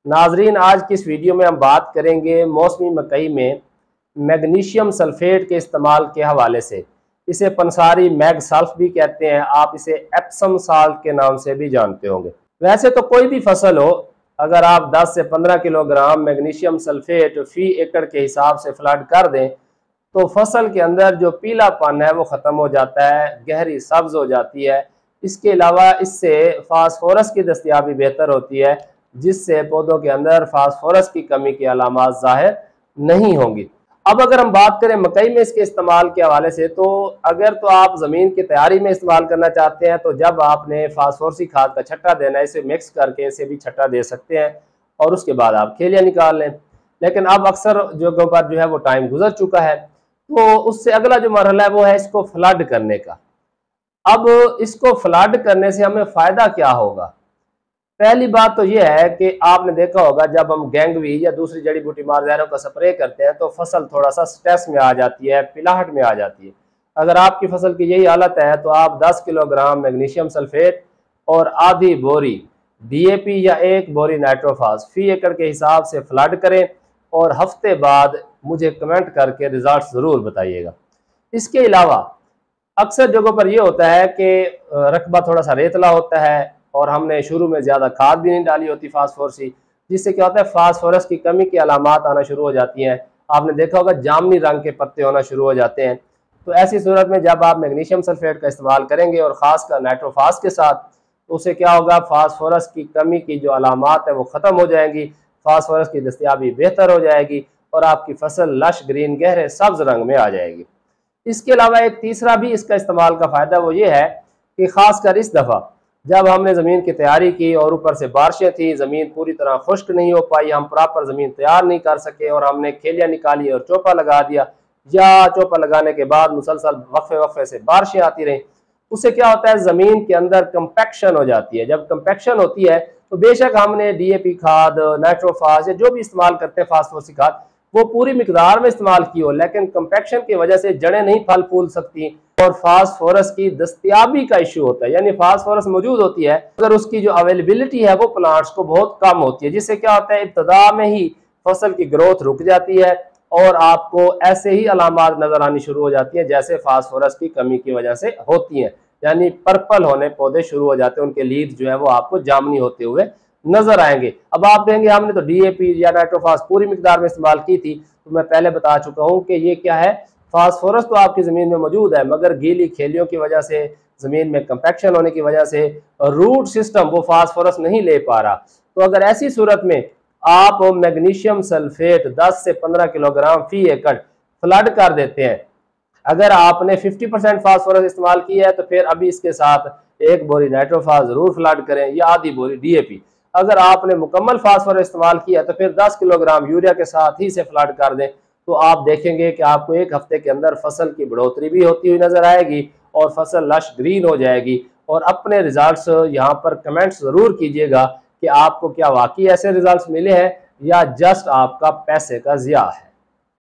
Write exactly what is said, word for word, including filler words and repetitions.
नाजरीन, आज की इस वीडियो में हम बात करेंगे मौसमी मकई में मैग्नीशियम सल्फेट के इस्तेमाल के हवाले से। इसे पंसारी मैग सल्फ भी कहते हैं, आप इसे एप्सम साल्ट के नाम से भी जानते होंगे। वैसे तो कोई भी फसल हो, अगर आप दस से पंद्रह किलोग्राम मैग्नीशियम सल्फेट फी एकड़ के हिसाब से फ्लड कर दें तो फसल के अंदर जो पीलापन है वो ख़त्म हो जाता है, गहरी सब्ज हो जाती है। इसके अलावा इससे फास्फोरस की दस्तियाबी बेहतर होती है, जिससे पौधों के अंदर फास्फोरस की कमी की अलामात ज़ाहिर नहीं होंगी। अब अगर हम बात करें मकई में इसके इस्तेमाल के हवाले से, तो अगर तो आप ज़मीन की तैयारी में इस्तेमाल करना चाहते हैं तो जब आपने फास्फोरसी खाद का छट्टा देना है, इसे मिक्स करके इसे भी छट्टा दे सकते हैं और उसके बाद आप खेलियाँ निकाल लें। लेकिन अब अक्सर जगहों पर जो है वो टाइम गुजर चुका है, तो उससे अगला जो मरहला है वो है इसको फ्लड करने का। अब इसको फ्लड करने से हमें फ़ायदा क्या होगा? पहली बात तो यह है कि आपने देखा होगा जब हम गैंगवी या दूसरी जड़ी बूटी मारदारों का स्प्रे करते हैं तो फसल थोड़ा सा स्ट्रेस में आ जाती है, पिलाहट में आ जाती है। अगर आपकी फसल की यही हालत है तो आप दस किलोग्राम मैग्नीशियम सल्फेट और आधी बोरी डीएपी या एक बोरी नाइट्रोफास फी एकड़ के हिसाब से फ्लड करें और हफ्ते बाद मुझे कमेंट करके रिजल्ट ज़रूर बताइएगा। इसके अलावा अक्सर जगहों पर यह होता है कि रकबा थोड़ा सा रेतला होता है और हमने शुरू में ज़्यादा खाद भी नहीं डाली होती फास्फोरसी, जिससे क्या होता है फास्फोरस की कमी की अलामात आना शुरू हो जाती हैं। आपने देखा होगा जामनी रंग के पत्ते होना शुरू हो जाते हैं। तो ऐसी सूरत में जब आप मैग्नीशियम सल्फेट का इस्तेमाल करेंगे और ख़ासकर नाइट्रोफास के साथ, तो उससे क्या होगा, फास्फोरस की कमी की जो अलामात है वो ख़त्म हो जाएंगी, फास्फोरस की दस्तियाबी बेहतर हो जाएगी और आपकी फसल लश ग्रीन गहरे सब्ज रंग में आ जाएगी। इसके अलावा एक तीसरा भी इसका इस्तेमाल का फ़ायदा वो ये है कि ख़ासकर इस दफ़ा जब हमने ज़मीन की तैयारी की और ऊपर से बारिशें थी, ज़मीन पूरी तरह खुश्क नहीं हो पाई, हम प्रॉपर ज़मीन तैयार नहीं कर सके और हमने खेलियाँ निकाली और चौपा लगा दिया, या चौपा लगाने के बाद मुसलसल वक्फे वक्फे से बारिशें आती रहीं, उससे क्या होता है ज़मीन के अंदर कंपैक्शन हो जाती है। जब कंपैक्शन होती है तो बेशक हमने डीएपी खाद, नाइट्रोफास या जो भी इस्तेमाल करते हैं फास्फोरसी खाद, वो पूरी मिकदार में इस्तेमाल की हो, लेकिन कंपैक्शन की वजह से जड़ें नहीं फल फूल सकती और फास्फोरस की दस्तियाबी का इशू होता है। यानी फास्फोरस मौजूद होती है अगर उसकी जो अवेलेबिलिटी है वो प्लांट्स को बहुत कम होती है, जिससे क्या होता है इब्तदा में ही फसल की ग्रोथ रुक जाती है और आपको ऐसे ही अलामात नजर आनी शुरू हो जाती है जैसे फास्फोरस की कमी की वजह से होती है। यानी पर्पल होने पौधे शुरू हो जाते हैं, उनके लीव्स जो है वो आपको जामनी होते हुए नजर आएंगे। अब आप कहेंगे हमने तो डीएपी या नाइट्रोफास पूरी मिकदार में इस्तेमाल की थी, तो मैं पहले बता चुका हूं कि ये क्या है, फास्फोरस तो आपकी ज़मीन में मौजूद है मगर गीली खेलियों की वजह से, ज़मीन में कंपैक्शन होने की वजह से रूट सिस्टम वो फास्फोरस नहीं ले पा रहा। तो अगर ऐसी सूरत में आप मैग्नीशियम सल्फेट दस से पंद्रह किलोग्राम फी एकड़ फ्लड कर देते हैं, अगर आपने पचास परसेंट फास्फोरस इस्तेमाल किया है तो फिर अभी इसके साथ एक बोरी नाइट्रोफास ज़रूर फ्लड करें या आधी बोरी डीएपी। अगर आपने मुकम्मल फास्फोरस इस्तेमाल किया तो फिर दस किलोग्राम यूरिया के साथ ही से फ्लड कर दें, तो आप देखेंगे कि आपको एक हफ्ते के अंदर फसल की बढ़ोतरी भी होती हुई नजर आएगी और फसल लश ग्रीन हो जाएगी। और अपने रिजल्ट्स यहाँ पर कमेंट्स ज़रूर कीजिएगा कि आपको क्या वाकई ऐसे रिजल्ट्स मिले हैं या जस्ट आपका पैसे का ज़िया है।